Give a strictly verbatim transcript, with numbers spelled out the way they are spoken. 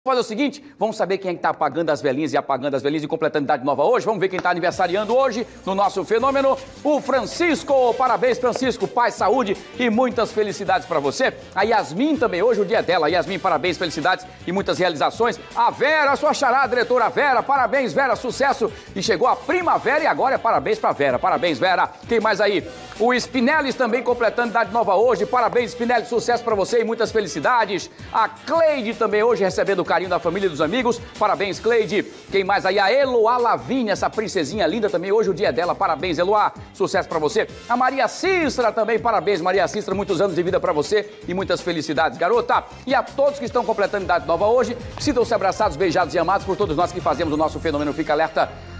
Fazer o seguinte, vamos saber quem é que está apagando as velhinhas e apagando as velhinhas e completando idade nova hoje. Vamos ver quem está aniversariando hoje no nosso fenômeno, o Francisco. Parabéns, Francisco, paz, saúde e muitas felicidades para você. A Yasmin também, hoje o dia dela. Yasmin, parabéns, felicidades e muitas realizações. A Vera, a sua xará, diretora Vera, parabéns, Vera, sucesso. E chegou a primavera e agora é parabéns para Vera. Parabéns, Vera. Quem mais aí? O Spinelli também completando idade nova hoje. Parabéns, Spinelli, sucesso para você e muitas felicidades. A Cleide também hoje recebendo o carinho da família e dos amigos. Parabéns, Cleide. Quem mais aí? A Eloá Lavínia, essa princesinha linda também. Hoje o dia dela. Parabéns, Eloá. Sucesso pra você. A Maria Cícera também. Parabéns, Maria Cícera. Muitos anos de vida pra você e muitas felicidades, garota. E a todos que estão completando idade nova hoje, sintam-se abraçados, beijados e amados por todos nós que fazemos o nosso Fenômeno Fica Alerta